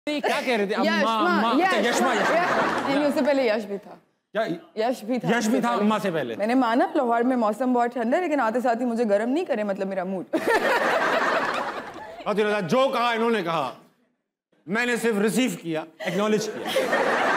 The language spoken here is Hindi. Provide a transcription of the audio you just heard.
क्या कह रहे थे? अम्मा, यशमा। नहीं, उससे पहले यश भी था। क्या? यश भी था अम्मा से पहले। मैंने माना लाहौर में मौसम बहुत ठंडा है, लेकिन आते साथ ही मुझे गर्म नहीं करे, मतलब मेरा मूड। जो कहा इन्होंने कहा, मैंने सिर्फ रिसीव किया, एक्नॉलेज किया।